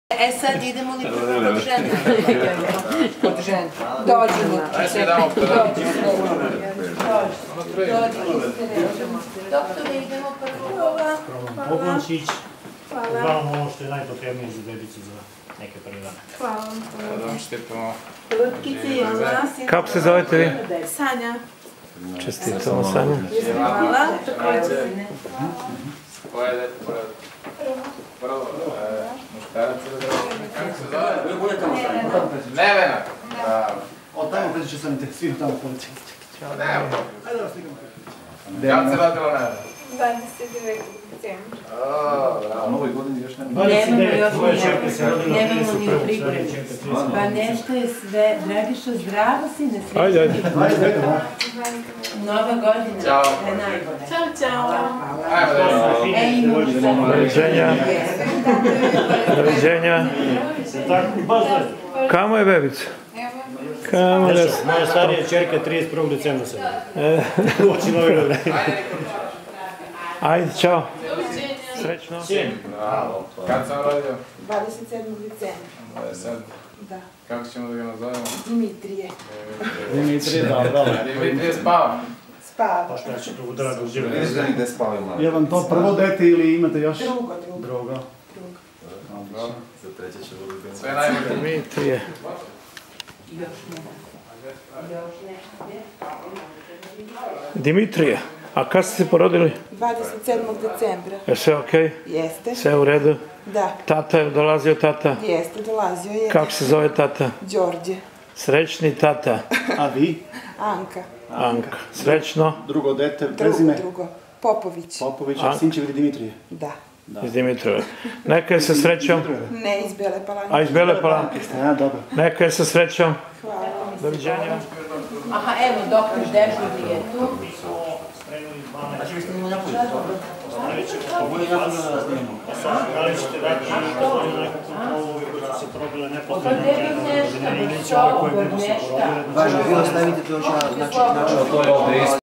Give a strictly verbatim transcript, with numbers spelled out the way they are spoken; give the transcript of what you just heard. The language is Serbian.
E sad idemo li prvo kod žene? Kod žene. Dođemo. Ajde, damo prvo. Doktore, idemo prvo ova. Poklončić. Uglavnom ono što je najpotrebnije za bebicu za neke prve dane. Hvala. Da vam štipamo. Lutkice i ona. Kako se zovete vi? Sanja. Čestitamo Sanja. Hvala. Koje je dete pored? Prvo, muškarac ili drugo? Kako se zove? Nevena. Od tamo preći sam te, svi tamo polići. Nema. Ajde da vas slikamo. Kako se rodila Nevena? dvadeset devetog decembra. O, bravo. Novoj godini još nema. Nemamo još Tvoja čerka se rodila nemamo ni u pripremi. trideset sedam. Pa nešto je sve, Dragiša, zdravo si, ne srećni. Ajde, ajde. Nova godina, Ćao. je najbolje. Ćao, ćao. Ajmo da vidimo. E, i muž za Doviđenja. Doviđenja. Tako, baš da. Kamo je bebica? Kamo da se... Moja starija čerka je trideset prvog decembra se rodila. Uoči nove godine. Ajde, čao. Doviđenja. Srećno. Bravo. Kad sam rodio? dvadeset sedmog decembra. dvadeset sedam. Da. Kako ćemo da ga nazovemo? Dimitrije. Dimitri, da, da. Dimitrije spava. Spava. Pa šta će tu drago živjeti? Vidiš da gde spavaju mladi? Je vam to prvo dete ili imate još? Drugo, drugo. Drugo. Dobro. Za treće će voliti. Sve najbolje. Dimitrije. Dimitrije, a kad ste se porodili? dvadeset sedmog decembra. Je sve okej? Jeste? Sve u redu? Da. Tata je dolazio, tata? Jeste, dolazio je. Kako se zove tata? Đorđe. Srećni tata. A vi? Anka. Anka. Srećno. Drugo dete, Drugo, prezime? drugo. Popović. Popović, A? a Sinčev ili Dimitrije? Da. Iz Dimitrova. Neka je sa srećom. Ne iz Bele Palanke. A iz Bele Palanke. A, dobro. Neka je sa srećom. Hvala. Doviđenja. Aha, evo, doktor dežurni je tu. Da li ćete dati nekakvu ovu koji su se probile Od neposredno? tebe nešto, bez čovor, nešto. Važno je bilo staviti to, znači, znači,